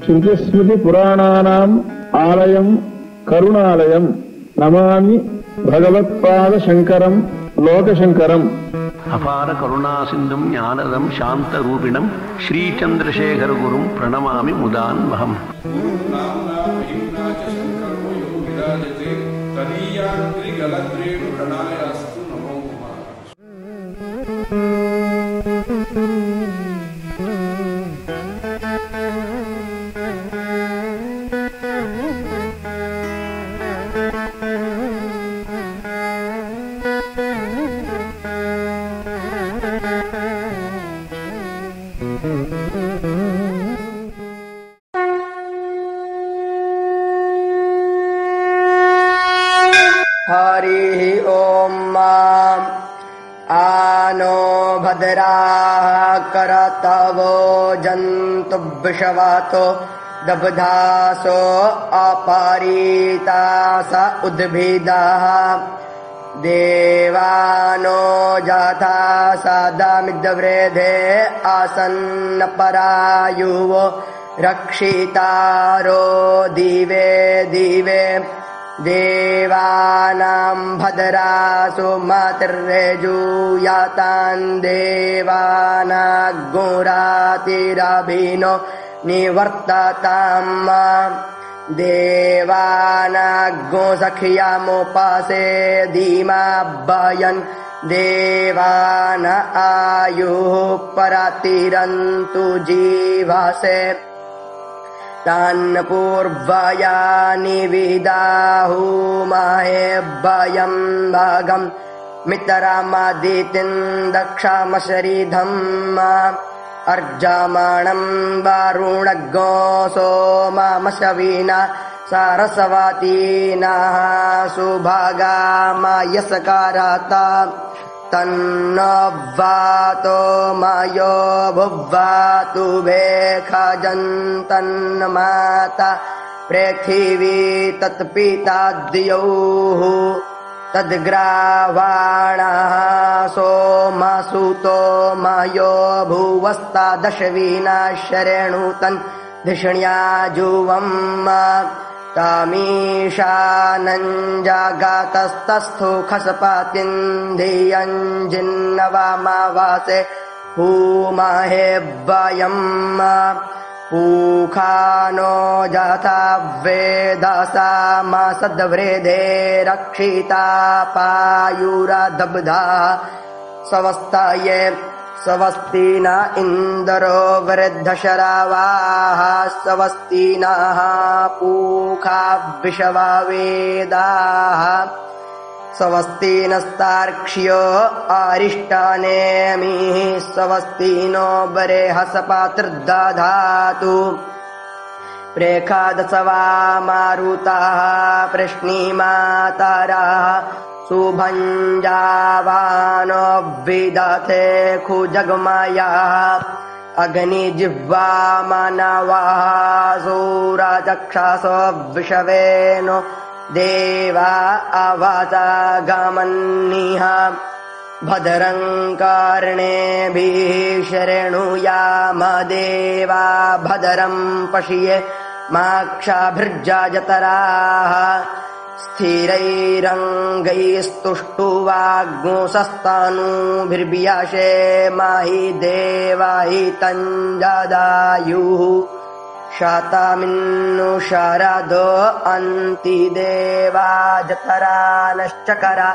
శృతిస్మృతి పురాణానాం ఆలయం కరుణాలయం నమామి భగవత్పాద శంకరం లోకశంకరం. అపార కరుణాసింధుం జ్ఞానదం శాంతరూపిణం శ్రీచంద్రశేఖర గురుం ప్రణమామి ముదాన్వహం. हरिः ॐ आनो भद्राः करतवो जन्तु विषवातो दब्धासो अपरीतास उद्भिदाः देवानो जाता सदामिद्वृधे आसन्नपरायुवो रक्षितारो दिवे दिवे देवानां भद्रासु मातृजूयातान् देवानाग्गुरातिरभिनो निवर्तताम् देवानाग्गो सख्यामुपासे धीमाभयन् देवान आयुः परतिरन्तु जीवसे तान् पूर्वयानि विदाहुमहे भयं भगं मितरामदितिं दक्षामशरीधम् अर्जामणं वरुणग्गो सोममशविना सरस्वतीनः सुभगामयस्कारता तन्नवातो मयो भुव्वातु भेखजन्तन्माता पृथिवी तत्पिता द्यौः तद्ग्रावाणः सोमसुतो मयो भुवस्तादशविना शरेणुतन् धिषण्याजुवम् तामीशानञ्जागातस्तस्थो खसपातिन्धियञ्जिन्नवामावासे हूमहे वयम् पूखानो जाता वेदसामसद्वृधे रक्षिता पायुरदब्धा स्वस्तये स्वस्ति न इन्द्रो वृद्धशरावाः स्वस्ति नः पूखा विषवावेदाः स्वस्ति नस्तार्क्ष्यो अरिष्टानेमिः स्वस्ति नो बृहस्पतिर्दधातु प्रेखादशवा मारुताः प्रश्निमातराः सुभञ्जावानो विदथे खुजगमयः अग्निजिह्वा मानवः सूरचक्षासो विषवेनो देवा अवचागमन्निह भद्रं कर्णेभिः शृणुयाम देवा भद्रं पश्ये माक्षाभिर्जतराः स्थिरैरङ्गैस्तुष्टुवाग्मुसस्तनूभिर्व्याशे महि देवाहि तञ्जदायुः शतमिन्नु शरदो अन्ति देवा जतरा नश्चकरा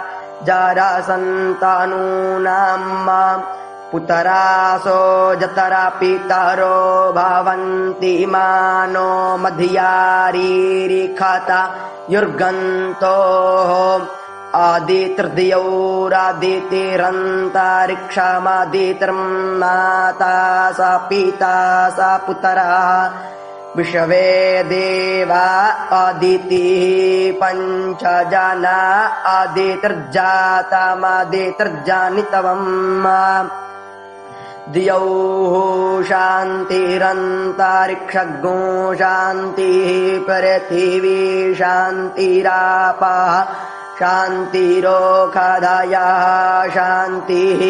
जरासन्तानूनाम् पुतरासो जतरा पितरो भवन्ति मानो मध्यारीरिखता युर्गन्तोः आदितिर्दियौरादितिरन्तरिक्षमादितिर्माता स पिता स पुतरः विषवे देवा अदितिः पञ्चजना अदितिर्जातमदितिर्जानितवम् द्यौः शान्तिरन्तरिक्षगो शान्तिः पृथिवी शान्तिरापः शान्तिरोखदयः शान्तिः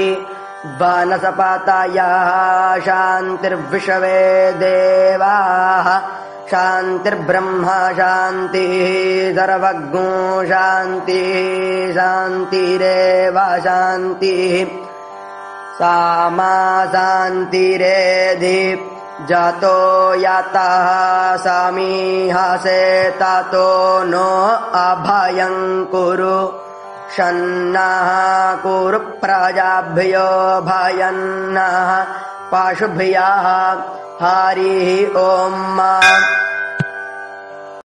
वनस्पतयः शान्तिर्विश्वे देवाः शान्तिर्ब्रह्म शान्तिः सर्वज्ञो शान्तिः शान्तिरेव शान्तिः सामा शान्तिरेधि जातो यातः समीहसे ततो नो अभयं कुरु शन्नः कुरु प्रजाभ्यो भयन्नः पशुभ्यः हरिः ओम्।